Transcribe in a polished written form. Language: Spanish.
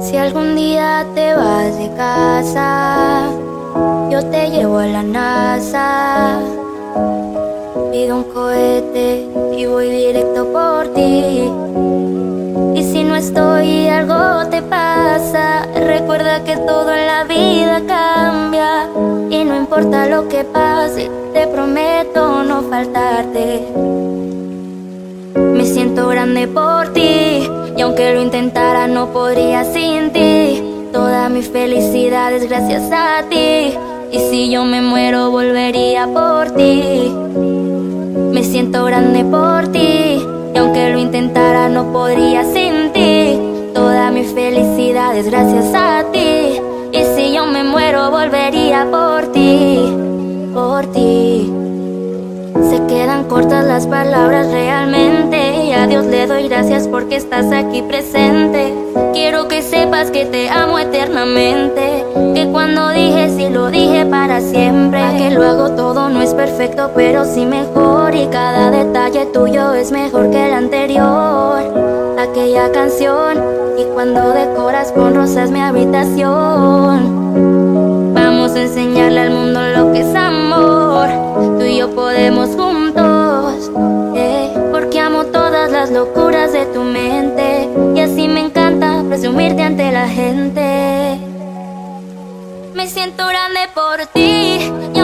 Si algún día te vas de casa, yo te llevo a la NASA. Pido un cohete y voy directo por ti. Y si no estoy y algo te pasa, recuerda que todo en la vida cambia. Y no importa lo que pase, te prometo no faltarte. Me siento grande por ti, y aunque lo intentara no podría sin ti. Toda mi felicidad es gracias a ti, y si yo me muero volvería por ti. Me siento grande por ti, y aunque lo intentara no podría sin ti. Toda mi felicidad es gracias a ti, y si yo me muero volvería por ti, por ti. Se quedan cortas las palabras realmente, y a Dios le doy gracias porque estás aquí presente. Quiero que sepas que te amo eternamente, que cuando dije sí lo dije para siempre. Que lo hago todo no es perfecto pero sí mejor, y cada detalle tuyo es mejor que el anterior. Aquella canción, y cuando decoras con rosas mi habitación. Vamos a enseñarle al mundo lo que es amor. Tú y yo podemos juntos, porque amo todas las locuras de tu mente, y así me encanta presumirte ante la gente. Me siento grande por ti,